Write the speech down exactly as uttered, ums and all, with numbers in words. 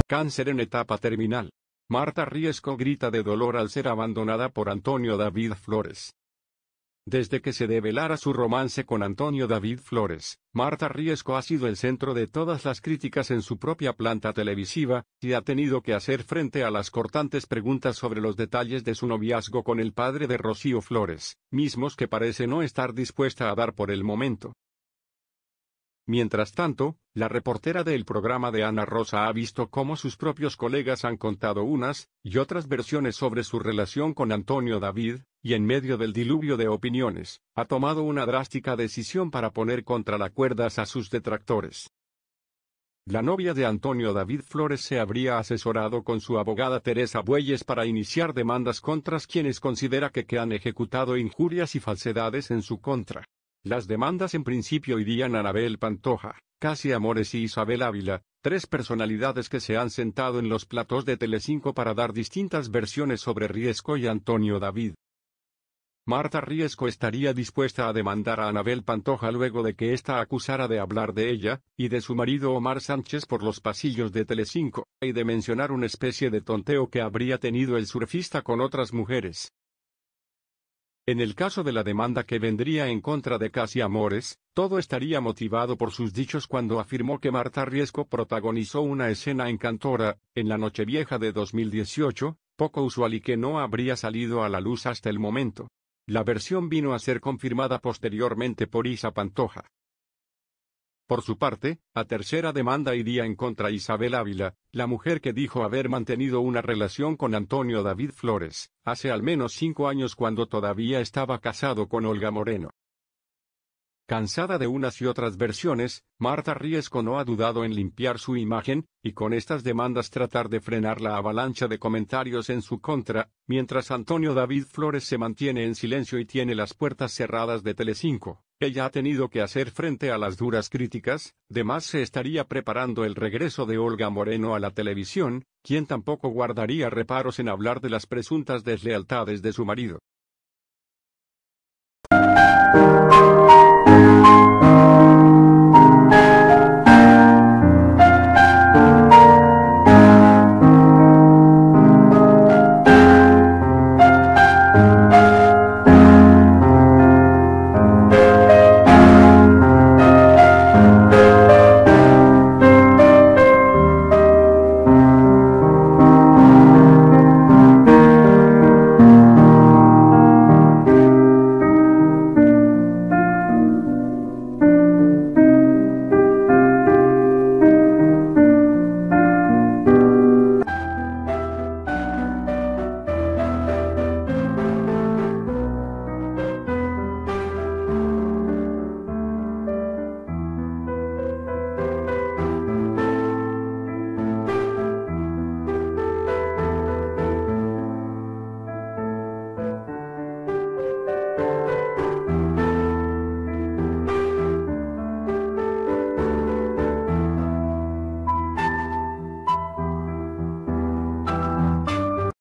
Cáncer en etapa terminal. Marta Riesco grita de dolor al ser abandonada por Antonio David Flores. Desde que se develara su romance con Antonio David Flores, Marta Riesco ha sido el centro de todas las críticas en su propia planta televisiva, y ha tenido que hacer frente a las cortantes preguntas sobre los detalles de su noviazgo con el padre de Rocío Flores, mismos que parece no estar dispuesta a dar por el momento. Mientras tanto, la reportera del programa de Ana Rosa ha visto cómo sus propios colegas han contado unas y otras versiones sobre su relación con Antonio David, y en medio del diluvio de opiniones, ha tomado una drástica decisión para poner contra las cuerdas a sus detractores. La novia de Antonio David Flores se habría asesorado con su abogada Teresa Bueyes para iniciar demandas contra quienes considera que, que han ejecutado injurias y falsedades en su contra. Las demandas en principio irían a Anabel Pantoja, Casi Amores y Isabel Ávila, tres personalidades que se han sentado en los platós de Telecinco para dar distintas versiones sobre Riesco y Antonio David. Marta Riesco estaría dispuesta a demandar a Anabel Pantoja luego de que ésta acusara de hablar de ella, y de su marido Omar Sánchez por los pasillos de Telecinco, y de mencionar una especie de tonteo que habría tenido el surfista con otras mujeres. En el caso de la demanda que vendría en contra de Casi Amores, todo estaría motivado por sus dichos cuando afirmó que Marta Riesco protagonizó una escena en Cantora, en la Nochevieja de dos mil dieciocho, poco usual y que no habría salido a la luz hasta el momento. La versión vino a ser confirmada posteriormente por Isa Pantoja. Por su parte, la tercera demanda iría en contra Isabel Ávila, la mujer que dijo haber mantenido una relación con Antonio David Flores, hace al menos cinco años cuando todavía estaba casado con Olga Moreno. Cansada de unas y otras versiones, Marta Riesco no ha dudado en limpiar su imagen, y con estas demandas tratar de frenar la avalancha de comentarios en su contra, mientras Antonio David Flores se mantiene en silencio y tiene las puertas cerradas de Telecinco. Ella ha tenido que hacer frente a las duras críticas, además se estaría preparando el regreso de Olga Moreno a la televisión, quien tampoco guardaría reparos en hablar de las presuntas deslealtades de su marido.